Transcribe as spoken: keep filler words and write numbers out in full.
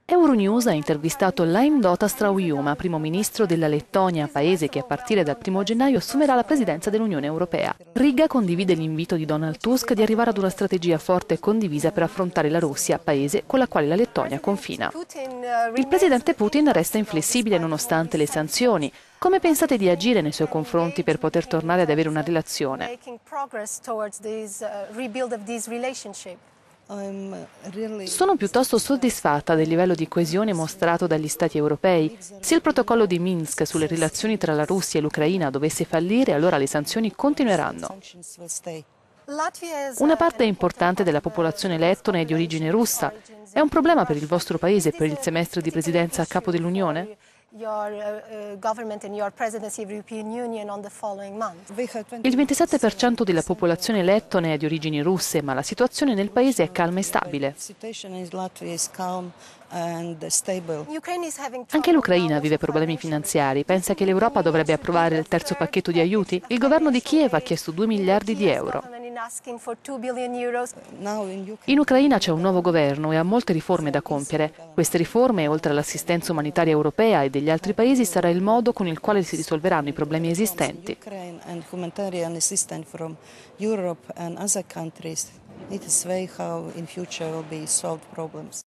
Euronews ha intervistato Laim Dotas-Traujuma, primo ministro della Lettonia, paese che a partire dal primo gennaio assumerà la presidenza dell'Unione Europea. Riga condivide l'invito di Donald Tusk di arrivare ad una strategia forte e condivisa per affrontare la Russia, paese con la quale la Lettonia confina. Il presidente Putin resta inflessibile nonostante le sanzioni. Come pensate di agire nei suoi confronti per poter tornare ad avere una relazione? Sono piuttosto soddisfatta del livello di coesione mostrato dagli Stati europei. Se il protocollo di Minsk sulle relazioni tra la Russia e l'Ucraina dovesse fallire, allora le sanzioni continueranno. Una parte importante della popolazione lettone è di origine russa. È un problema per il vostro paese per il semestre di presidenza a capo dell'Unione? Il ventisette per cento della popolazione lettone è di origini russe, ma la situazione nel paese è calma e stabile. Anche l'Ucraina vive problemi finanziari. Pensa che l'Europa dovrebbe approvare il terzo pacchetto di aiuti? Il governo di Kiev ha chiesto due miliardi di euro. In Ucraina c'è un nuovo governo e ha molte riforme da compiere. Queste riforme, oltre all'assistenza umanitaria europea e degli altri paesi, sarà il modo con il quale si risolveranno i problemi esistenti. It is way how in future will be solved problems.